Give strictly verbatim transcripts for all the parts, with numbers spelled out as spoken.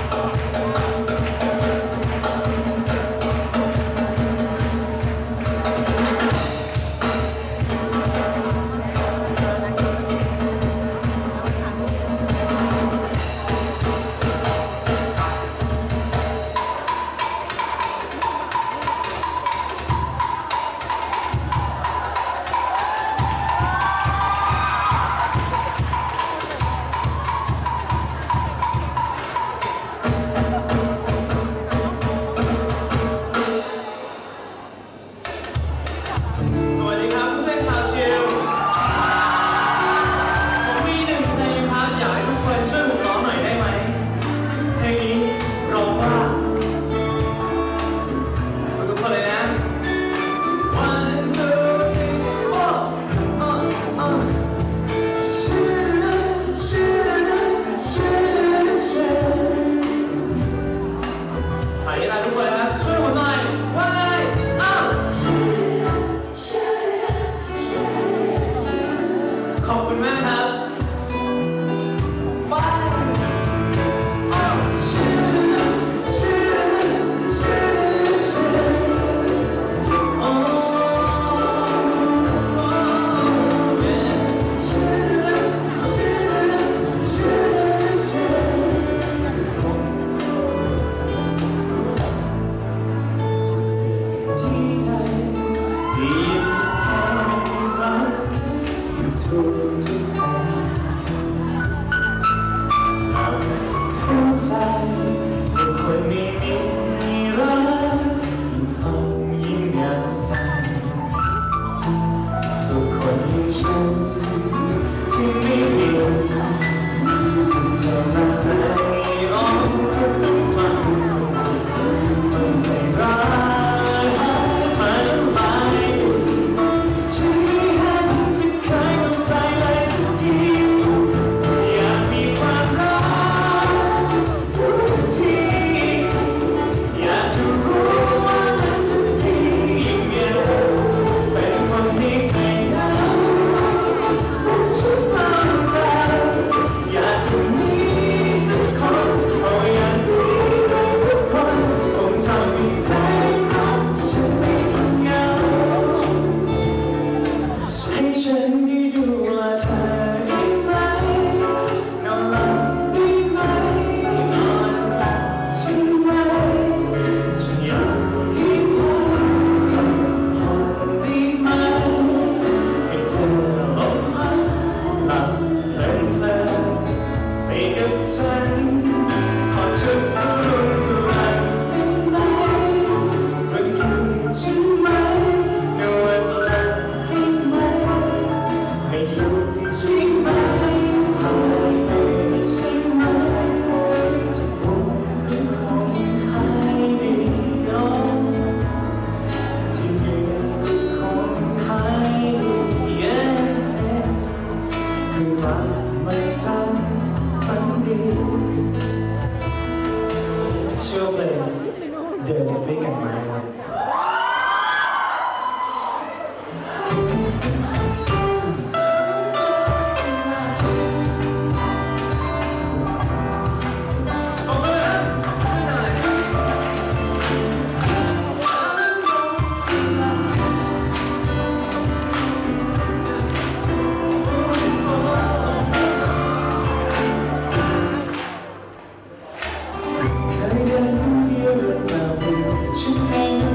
เคยเดินคนเดียวเดินมาเป็นฉันเอง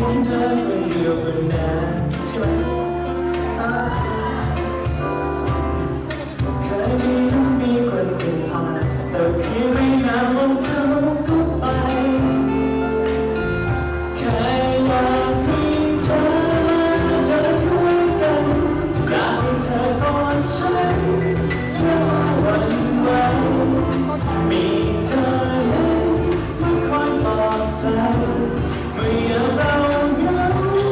ของเธอคนเดียวคนนั้นใช่ไหมเคยมีมีคนเป็นผ่านแต่เพียงไม่นานวันเขาก็ไปแค่อยากมีเธอเดินด้วยกันอยากให้เธอกอดฉันและวันไหวมีเธอนั้นมาคอยปลอบใจเมื่อเราเหงา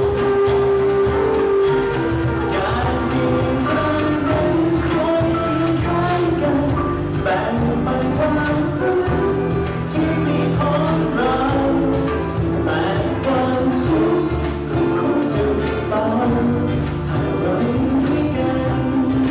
การมีเธอนั้นคอยเคียงข้างกันแบ่งปันความฝันที่มีของเราแต่ความทุกข์ก็คงจะเบาหากเราอยู่ด้วยกัน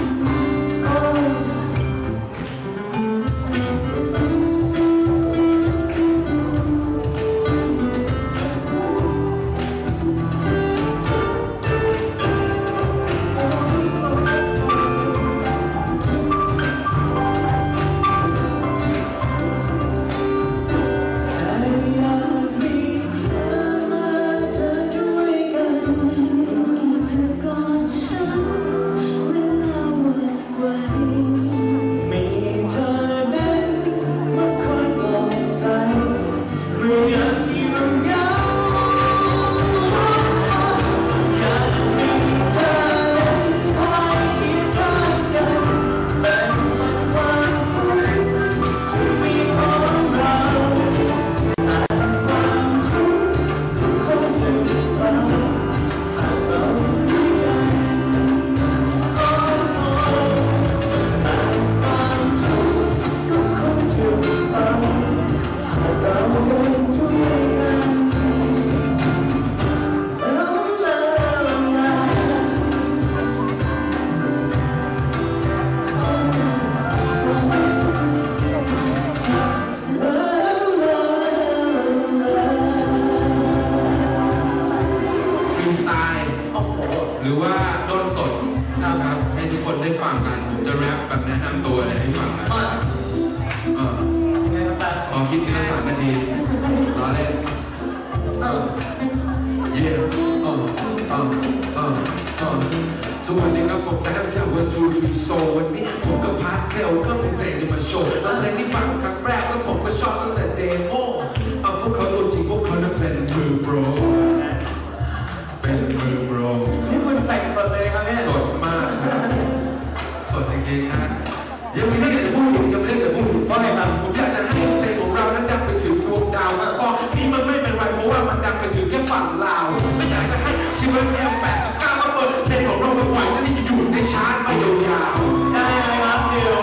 หรือว่าโดนสดนะครับให้ทุกคนได้ฟังกันผมจะแรปแบบแนะนำตัวเลยให้ฟังนะเออขอคิดเนื้อสารกันดีรอเล่นเออเย่เออเออเออเออสวัสดีครับผมนะครับจากวันทูรีโซวันนี้ผมกับพาสเซลก็เป็นเพลงจะมาโชว์แล้วเพลงที่ฟังครั้งแรกแล้วผมก็ชอบตั้งแต่เดโมเอาพวกเขาตัวจริงพวกเขานั้นเป็นมือโปรเป็นมือโปรนี่คุณแต่งสดเลยครับเนี่ยสดมากครับสดจริงๆนะยังมีเรื่องจะพูดอยู่ยังมีเรื่องจะพูดอยู่ว่าไงครับผมอยากจะให้เพลงของเรานั้นดังไปถึงดวงดาวนะอ๋อนี่มันไม่เป็นไรเพราะว่ามันดังไปถึงแค่ฝั่งลาวไม่อยากจะให้ชีวิตแค่แปดสิบเก้ามาเปิดเพลงของเราไปปล่อยจะได้อยู่ในชาร์ตไปยาวๆได้ไหมครับชิว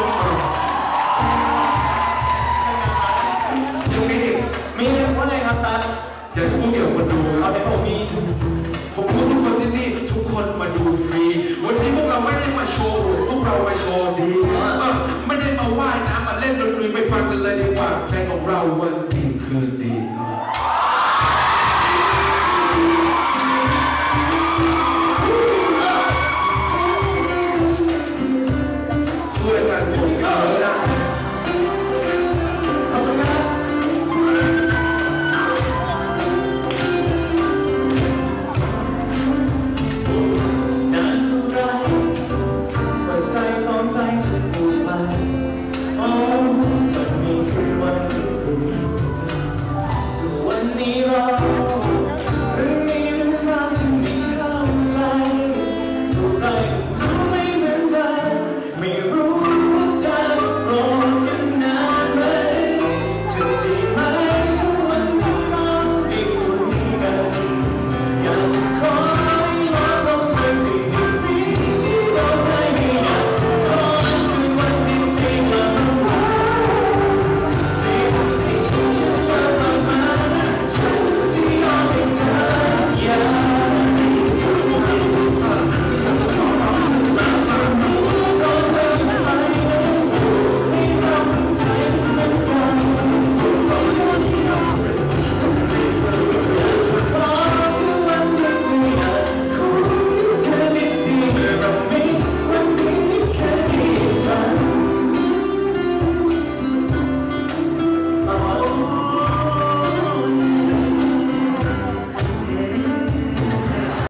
ยังมีอีกมีว่าไงครับตาอยากจะพูดเกี่ยวกับคนดูเอาแต่ผมมีผมพูดทุกคนที่นี่ทุกคนมาดูฟรีวันนี้พวกเราไม่ได้มาโชว์พวกเรามาโชว์ดีไม่ได้มาว่ายน้ำมาเล่นดนตรีไปฟังกันเลยดีกว่าเพลงของเราวัน